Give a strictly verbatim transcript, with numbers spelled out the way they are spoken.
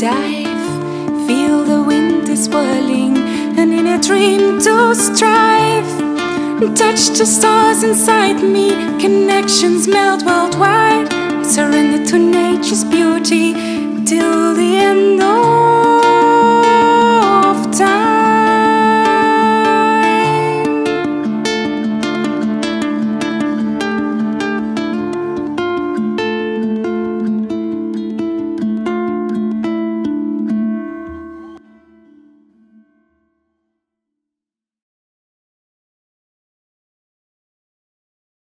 dive, feel the wind is whirling, and in a dream to strive. Touch the stars inside me, connections melt worldwide. Surrender to nature's beauty till the end of